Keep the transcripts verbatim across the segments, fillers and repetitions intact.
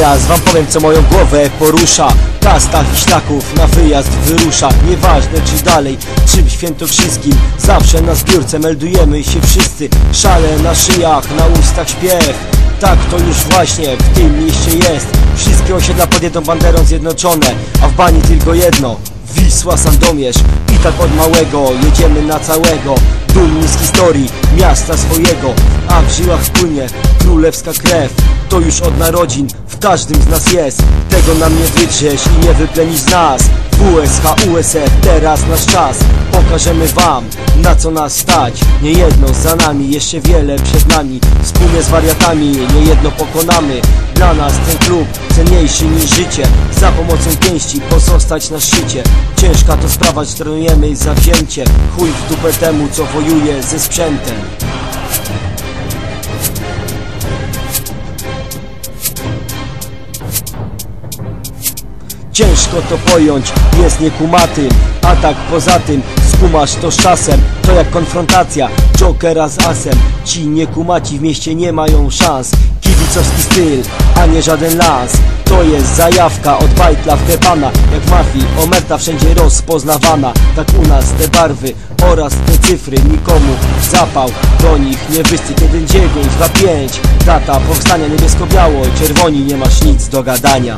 teraz wam powiem, co moją głowę porusza. Kasta Wiślaków na wyjazd wyrusza. Nieważne czy dalej, czy w Świętokrzyskim, zawsze na zbiórce meldujemy się wszyscy. Szale na szyjach, na ustach śpiew. Tak to już właśnie w tym mieście jest. Wszystkie osiedla pod jedną banderą zjednoczone, a w bani tylko jedno: Wisła Sandomierz. I tak od małego jedziemy na całego, dumni z historii miasta swojego. A w żyłach płynie królewska krew. To już od narodzin w każdym z nas jest. Tego nam nie wydrzesz i nie wyplenisz z nas. W U S H, U S F, teraz nasz czas. Pokażemy wam, na co nas stać. Niejedno za nami, jeszcze wiele przed nami. Wspólnie z wariatami niejedno pokonamy. Dla nas ten klub cenniejszy niż życie. Za pomocą pięści pozostać na szczycie. Ciężka to sprawa, że trenujemy zawzięcie. Chuj w dupę temu, co wojuje ze sprzętem. Ciężko to pojąć, jest niekumatym. A tak poza tym, skumasz to z czasem. To jak konfrontacja Jokera z asem. Ci niekumaci w mieście nie mają szans. Kibicowski styl, a nie żaden lans. To jest zajawka od bajtla wklepana. Jak w mafii, omerta wszędzie rozpoznawana. Tak u nas te barwy oraz te cyfry nikomu zapał do nich nie wystyd. Jeden dziewięć dwa pięć, data powstania niebiesko-biało. Czerwoni, nie masz nic do gadania.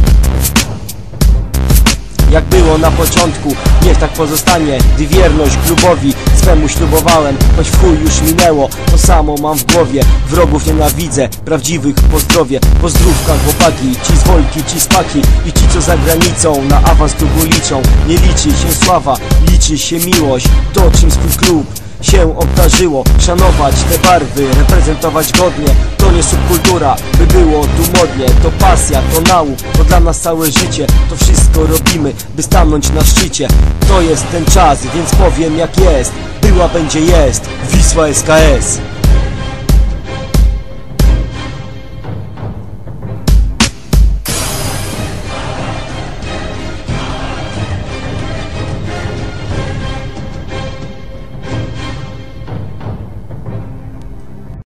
Jak było na początku, niech tak pozostanie. Gdy wierność klubowi swemu ślubowałem, choć w chuj już minęło, to samo mam w głowie. Wrogów nienawidzę, prawdziwych pozdrowię. Pozdrówka chłopaki, ci z Wolki, ci z Paki i ci co za granicą na awans klubu liczą. Nie liczy się sława, liczy się miłość. To czym swój klub się obdarzyło. Szanować te barwy, reprezentować godnie. To nie subkultura, by było tu modnie. To pasja, to nauk, to dla nas całe życie. To wszystko robimy, by stanąć na szczycie. To jest ten czas, więc powiem jak jest. Była, będzie, jest Wisła S K S.